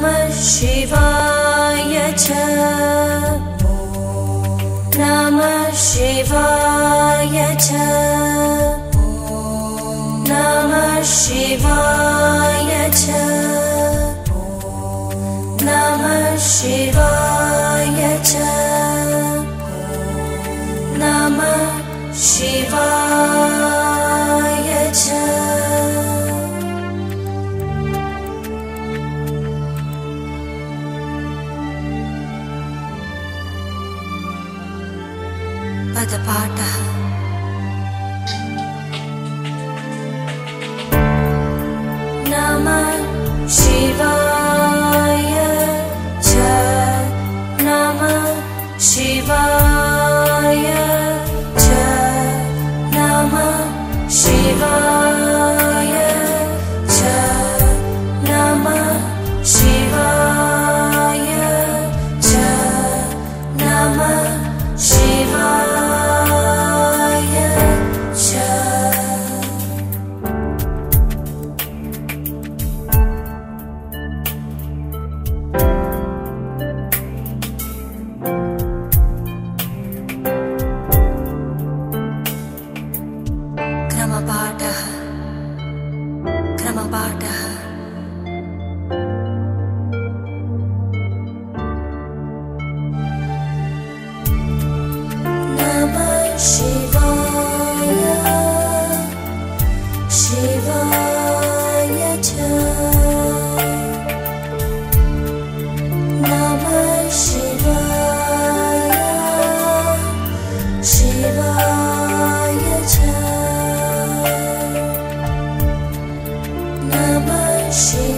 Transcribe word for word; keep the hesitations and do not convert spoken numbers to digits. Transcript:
नमः शिवाय च नमः शिवाय च नमः शिवाय च नमः शिवाय च नमः शिवाय च पदपाठः नमः शिवाय च नमः शिवाय च नमः शिवाय च नमः शिवाय च नमः शिवाय च क्रमपाठः क्रमपाठः नमः शिवाय शिवाय च नमः शिवाय शिवाय च नमः शिवाय